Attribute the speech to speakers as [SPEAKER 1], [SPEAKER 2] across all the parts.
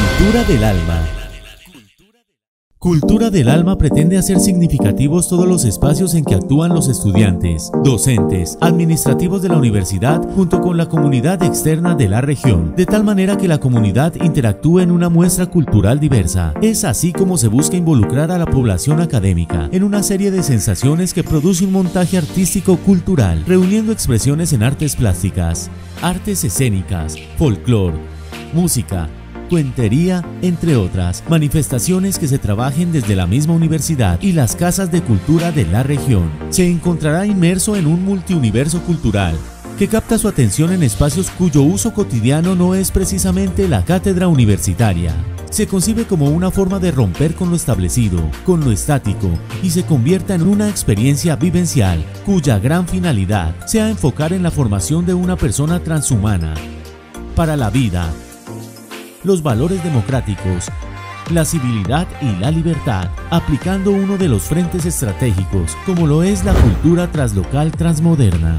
[SPEAKER 1] Cultura del alma. Cultura del alma pretende hacer significativos todos los espacios en que actúan los estudiantes, docentes, administrativos de la universidad junto con la comunidad externa de la región, de tal manera que la comunidad interactúe en una muestra cultural diversa. Es así como se busca involucrar a la población académica en una serie de sensaciones que produce un montaje artístico cultural, reuniendo expresiones en artes plásticas, artes escénicas, folclore, música, cuentería, entre otras manifestaciones que se trabajen desde la misma universidad y las casas de cultura de la región. Se encontrará inmerso en un multiuniverso cultural que capta su atención en espacios cuyo uso cotidiano no es precisamente la cátedra universitaria. Se concibe como una forma de romper con lo establecido, con lo estático, y se convierta en una experiencia vivencial cuya gran finalidad sea enfocar en la formación de una persona transhumana para la vida, los valores democráticos, la civilidad y la libertad, aplicando uno de los frentes estratégicos, como lo es la cultura translocal transmoderna.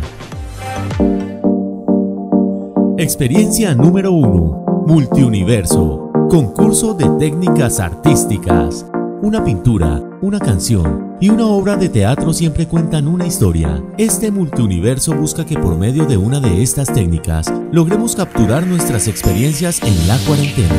[SPEAKER 1] Experiencia número 1. Multiuniverso. Concurso de técnicas artísticas. Una pintura, una canción y una obra de teatro siempre cuentan una historia. Este multiuniverso busca que por medio de una de estas técnicas logremos capturar nuestras experiencias en la cuarentena.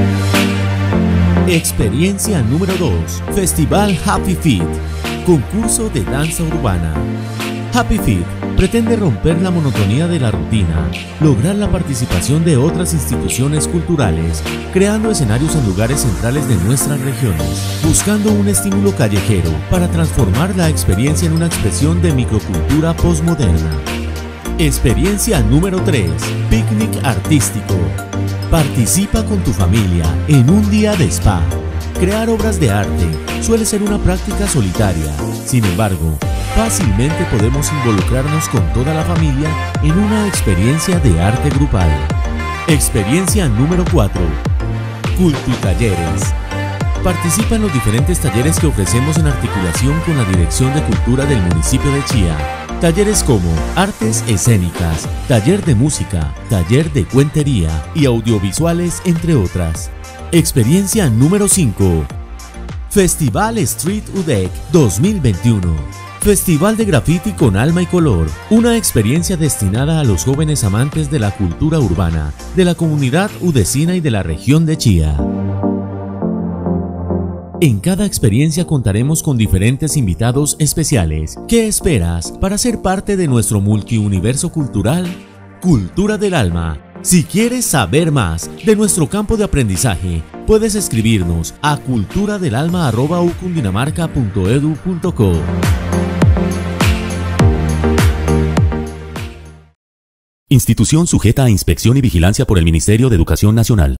[SPEAKER 1] Experiencia número 2. Festival Happy Feet. Concurso de danza urbana. Happy Feet pretende romper la monotonía de la rutina, lograr la participación de otras instituciones culturales, creando escenarios en lugares centrales de nuestras regiones, buscando un estímulo callejero para transformar la experiencia en una expresión de microcultura postmoderna. Experiencia número 3. Picnic artístico. Participa con tu familia en un día de spa. Crear obras de arte suele ser una práctica solitaria, sin embargo, fácilmente podemos involucrarnos con toda la familia en una experiencia de arte grupal. Experiencia número 4. Cultutalleres. Participa en los diferentes talleres que ofrecemos en articulación con la Dirección de Cultura del municipio de Chía. Talleres como artes escénicas, taller de música, taller de cuentería y audiovisuales, entre otras. Experiencia número 5. Festival Street UDEC 2021. Festival de Graffiti con alma y color, una experiencia destinada a los jóvenes amantes de la cultura urbana, de la comunidad udecina y de la región de Chía. En cada experiencia contaremos con diferentes invitados especiales. ¿Qué esperas para ser parte de nuestro multiuniverso cultural? Cultura del alma. Si quieres saber más de nuestro campo de aprendizaje, puedes escribirnos a culturadelalma@ucundinamarca.edu.co. Institución sujeta a inspección y vigilancia por el Ministerio de Educación Nacional.